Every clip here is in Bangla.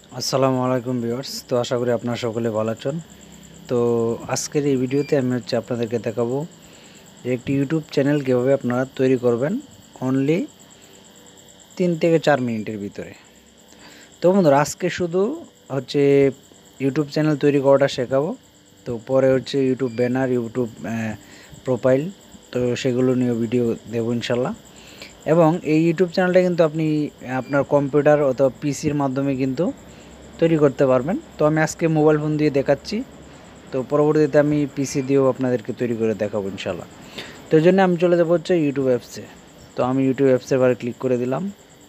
আসসালামু আলাইকুম ভিউয়ার্স। তো আশা করি আপনারা সকলে ভালো আছেন। তো আজকের এই ভিডিওতে আমি আপনাদেরকে দেখাবো যে একটি ইউটিউব চ্যানেল কীভাবে আপনারা তৈরি করবেন অনলি 3 থেকে 4 মিনিটের ভিতরে। তো বন্ধুরা, আজকে শুধু ইউটিউব চ্যানেল তৈরি করাটা শেখাবো। তো পরে ইউটিউব ব্যানার, ইউটিউব প্রোফাইল, তো সেগুলো নিয়ে ভিডিও দেবো ইনশাল্লাহ। এবং এই ইউটিউব চ্যানেলটা কিন্তু আপনি আপনার কম্পিউটার অথবা পিসির মাধ্যমে কিন্তু তৈরি করতে পারবেন। তো আমি আজকে মোবাইল ফোন দিয়ে দেখাচ্ছি, তো পরবর্তীতে আমি পিসি দিয়েও আপনাদেরকে তৈরি করে দেখাবো ইনশাল্লাহ। তো এই জন্য আমি চলে যাবো ইউটিউব অ্যাপসে। তো আমি ইউটিউব অ্যাপসের এবারে ক্লিক করে দিলাম।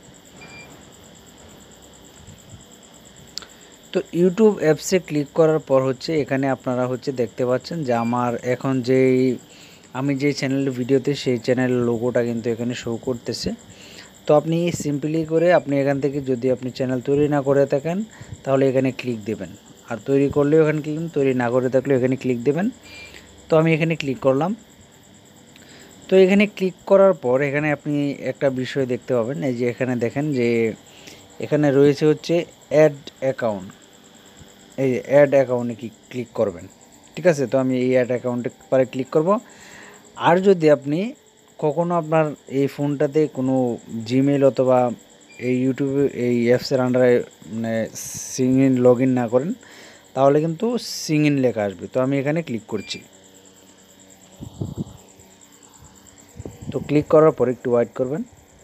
তো ইউটিউব অ্যাপসে ক্লিক করার পর এখানে আপনারা দেখতে পাচ্ছেন যে আমার এখন আমি যে চ্যানেলের ভিডিওতে সেই চ্যানেলের লোগোটা কিন্তু এখানে শো করতেছে। তো আপনি সিম্পলি করে আপনি এখান থেকে যদি আপনি চ্যানেল তৈরি না করে থাকেন তাহলে এখানে ক্লিক দেবেন, আর তৈরি করলেও এখানে ক্লিক, তৈরি না করে থাকলেও এখানে ক্লিক দেবেন। তো আমি এখানে ক্লিক করলাম। তো এখানে ক্লিক করার পর এখানে আপনি একটা বিষয় দেখতে পাবেন, এই যে এখানে দেখেন যে এখানে রয়েছে অ্যাড অ্যাকাউন্ট। এই অ্যাড অ্যাকাউন্টে ক্লিক করবেন, ঠিক আছে। তো আমি এই অ্যাড অ্যাকাউন্টে পরে ক্লিক করব। আর যদি আপনি কখনও আপনার এই ফোনটাতে কোনো জিমেল অথবা এই ইউটিউবে এই অ্যাপসের আন্ডারে মানে সিং ইন লগ ইন না করেন তাহলে কিন্তু সিং ইন লেখা আসবে। তো আমি এখানে ক্লিক করছি। তো ক্লিক করার পর একটু ওয়েট করবেন।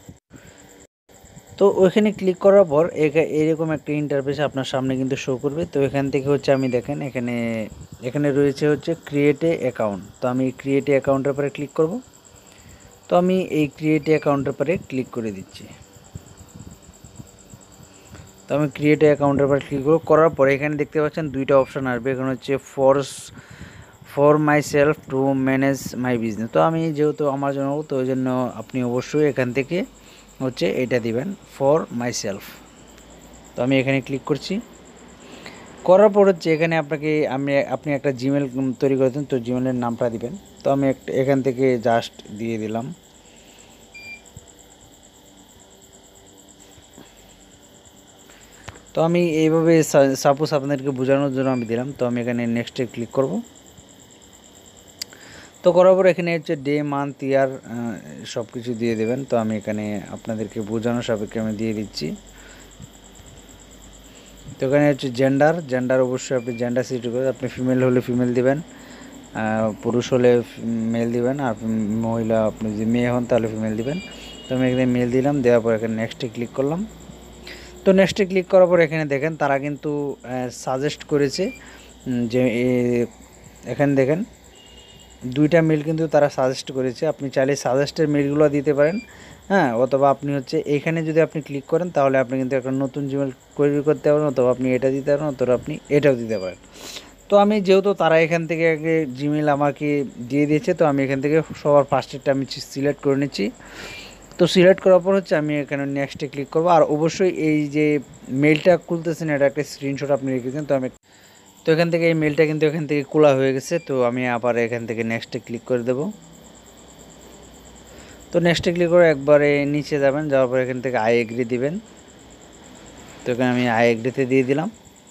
তো ওইখানে ক্লিক করার পর এরকম একটা ইন্টারফেস আপনার সামনে কিন্তু শো করবে। তো এখান থেকে আমি দেখেন এখানে এখানে রয়েছে ক্রিয়েট এ অ্যাকাউন্ট। তো আমি ক্রিয়েট এ অ্যাকাউন্টের পরে ক্লিক করব। তো আমি এই ক্রিয়েট এ অ্যাকাউন্টের পরে ক্লিক করে দিচ্ছি। তো আমি ক্রিয়েট অ্যাকাউন্টের পর ক্লিক করার পরে এখানে দেখতে পাচ্ছেন দুইটা অপশান আসবে। এখানে for myself to manage my business. তো আমি যেহেতু আমার জন্য, তো ওই জন্য আপনি অবশ্যই এখান থেকে এটা দিবেন, ফর মাই সেলফ। তো আমি এখানে ক্লিক করছি। করার পর এখানে আপনি একটা জিমেল তৈরি করেছেন, তো জিমেলের নামটা দিবেন। তো আমি এখান থেকে জাস্ট দিয়ে দিলাম। তো আমি এইভাবে সাপোজ আপনাদেরকে বোঝানোর জন্য আমি দিলাম। তো আমি এখানে নেক্সটে ক্লিক করব। তো করার পর এখানে ডে, মান্থ, ইয়ার সব কিছু দিয়ে দেবেন। তো আমি এখানে আপনাদেরকে বোঝানোর সাপেক্ষে আমি দিয়ে দিচ্ছি। তো এখানে জেন্ডার অবশ্যই আপনি জেন্ডার সিলেক্ট করে, আপনি ফিমেল হলে ফিমেল দিবেন, পুরুষ হলে মেল দিবেন, আর মহিলা আপনি যদি মেয়ে হন তাহলে ফিমেল দিবেন। তো আমি এখানে মেল দিলাম, দেওয়ার পর এখানে নেক্সটে ক্লিক করলাম। তো নেক্সটে ক্লিক করার পর এখানে দেখেন তারা কিন্তু সাজেস্ট করেছে যে এখানে দেখেন দুইটা মেল কিন্তু তারা সাজেস্ট করেছে। আপনি চাইলে সাজেস্টের মেলগুলো দিতে পারেন, হ্যাঁ। অথবা আপনি এইখানে যদি আপনি ক্লিক করেন তাহলে আপনি কিন্তু একটা নতুন জিমেল তৈরি করতে পারেন, অথবা আপনি এটা দিতে পারেন, অথবা আপনি এটাও দিতে পারেন। তো আমি যেহেতু তারা এখান থেকে আগে জিমেল আমাকে দিয়ে দিয়েছে, তো আমি এখান থেকে সবার ফার্স্টেরটা আমি সিলেক্ট করে নিচ্ছি। তো সিলেক্ট করার পর আমি এখানে নেক্সটে ক্লিক করব। আর অবশ্যই এই যে মেলটা খুলতেছেন এটা একটা স্ক্রিনশট আপনি রেখেছেন। তো এখান থেকে এই মেলটা কিন্তু এখান থেকে খোলা হয়ে গেছে। তো আমি আবার এখান থেকে নেক্সটে ক্লিক করে দেব। তো নেক্সটে ক্লিক করে একবারে নিচে যাবেন, যাওয়ার পর এখান থেকে আই এগ্রি দিবেন। তো এখানে আমি আই এগ্রিতে দিয়ে দিলাম।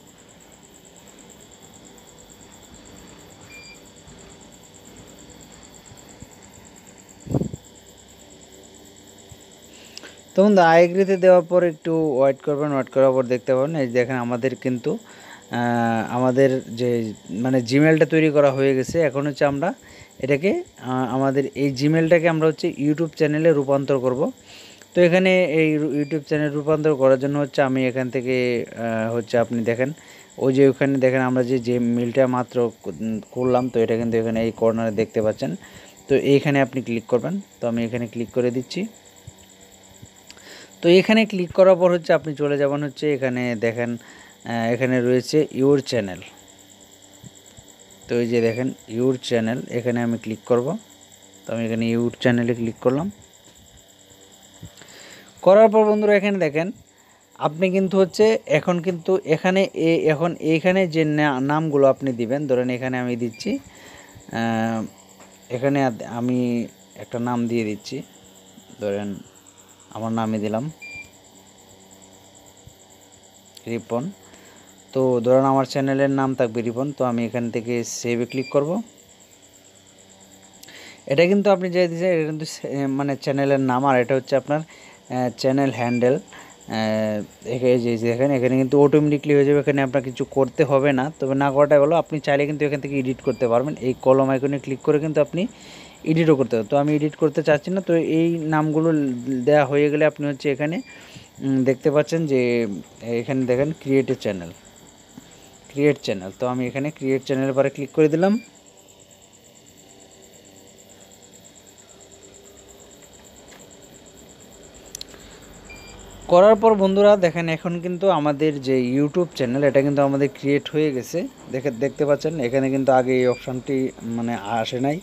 তো বন্ধু, আই এগ্রিতে দেওয়ার পর একটু ওয়েট করবেন। ওয়েট করার পর দেখতে পাবেন এই দেখেন আমাদের কিন্তু আমাদের যে মানে জিমেলটা তৈরি করা হয়ে গেছে। এখন আমরা এটাকে আমাদের এই জিমেলটাকে আমরা ইউটিউব চ্যানেলে রূপান্তর করব। তো এখানে এই ইউটিউব চ্যানেল রূপান্তর করার জন্য আমি এখান থেকে আপনি দেখেন ওই যে ওখানে দেখেন আমরা যে মেলটা মাত্র করলাম, তো এটা কিন্তু এখানে এই কর্নারে দেখতে পাচ্ছেন। তো এইখানে আপনি ক্লিক করবেন। তো আমি এখানে ক্লিক করে দিচ্ছি। তো এখানে ক্লিক করার পর আপনি চলে যাবেন এখানে দেখেন এখানে রয়েছে ইউর চ্যানেল। তো এই যে দেখেন ইউর চ্যানেল, এখানে আমি ক্লিক করব। তো আমি এখানে ইউর চ্যানেলে ক্লিক করলাম। করার পর বন্ধুরা এখানে দেখেন আপনি কিন্তু এখন কিন্তু এখানে এখন এইখানে যে নামগুলো আপনি দিবেন, ধরেন এখানে আমি দিচ্ছি এখানে আমি একটা নাম দিয়ে দিচ্ছি। ধরেন আমার নামই দিলাম রিপন। তো ধরুন আমার চ্যানেলের নাম থাকবে রিপন, তো আমি এখান থেকে সেভে ক্লিক করব। এটা কিন্তু আপনি যে দিয়েছেন এটা কিন্তু মানে চ্যানেলের নাম, আর এটা হচ্ছে আপনার চ্যানেল হ্যান্ডেল। এখানে যে দেখেন এখানে কিন্তু অটোমেটিকলি হয়ে যাবে, এখানে আপনার কিছু করতে হবে না। তবে না করাটা হলো আপনি চাইলে কিন্তু এখান থেকে এডিট করতে পারবেন, এই কলম আইকনে ক্লিক করে কিন্তু আপনি এডিটও করতে পারবেন। তো আমি এডিট করতে চাচ্ছি না, তো এই নামগুলো দেওয়া হয়ে গেলে আপনি হচ্ছে এখানে দেখতে পাচ্ছেন যে এখানে দেখেন ক্রিয়েট চ্যানেল। তো আমি এখানে ক্রিয়েট চ্যানেলের পরে ক্লিক করে দিলাম। করার পর বন্ধুরা দেখেন এখন কিন্তু আমাদের যে ইউটিউব চ্যানেল এটা কিন্তু আমাদের ক্রিয়েট হয়ে গেছে। দেখতে পাচ্ছেন এখানে কিন্তু আগে এই অপশানটি মানে আসে নাই,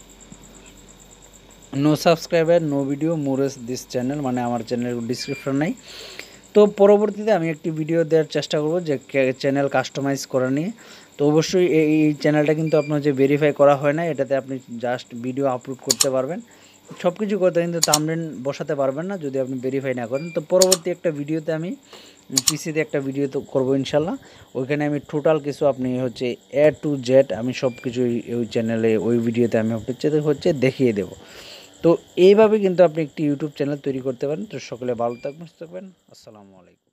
নো সাবস্ক্রাইবার নো ভিডিও মোরেস দিস চ্যানেল, মানে আমার চ্যানেলের ডিসক্রিপশন নাই। তো পরবর্তীতে আমি একটি ভিডিও দেওয়ার চেষ্টা করব যে চ্যানেল কাস্টমাইজ করা নিয়ে। তো অবশ্যই এই চ্যানেলটা কিন্তু আপনার যে ভেরিফাই করা হয় না, এটাতে আপনি জাস্ট ভিডিও আপলোড করতে পারবেন, সব কিছু করতে, কিন্তু থাম্বনেল বসাতে পারবেন না যদি আপনি ভেরিফাই না করেন। তো পরবর্তী একটা ভিডিওতে আমি পিসিতে একটা ভিডিও তো করবো ইনশাল্লাহ, ওইখানে আমি টোটাল কিছু আপনি হচ্ছে A to Z আমি সব কিছু ওই চ্যানেলে ওই ভিডিওতে আমি হচ্ছে দেখিয়ে দেবো। তো এইভাবে কিন্তু আপনি একটি ইউটিউব চ্যানেল তৈরি করতে পারেন। তো সকলে ভালো থাকবেন, আসসালামু আলাইকুম।